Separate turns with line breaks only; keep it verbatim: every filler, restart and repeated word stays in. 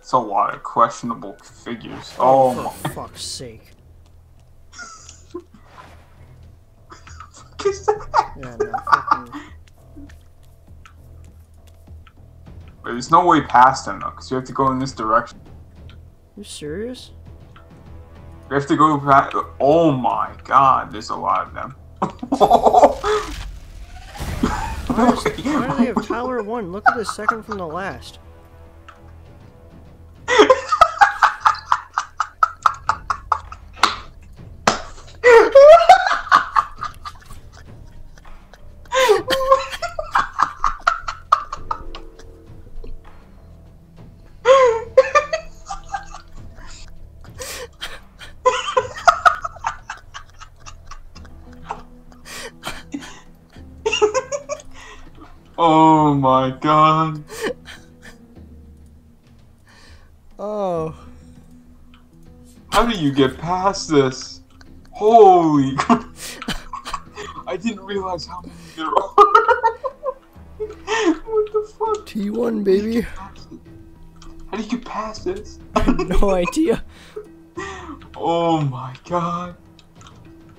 It's a lot of questionable figures. Oh,
Oh,
my.
for fuck's sake.
What is that?
Yeah, no, fucking...
There's no way past him though, because you have to go in this direction.
You serious?
You have to go past. Oh my god, there's a lot of them.
Why, is, why do they have Tyler one? Look at this second from the last.
Oh my god.
Oh.
How do you get past this? Holy crap. I didn't realize how many there are. What the fuck?
T one, baby.
How do you get past this?
I have no idea.
Oh my god.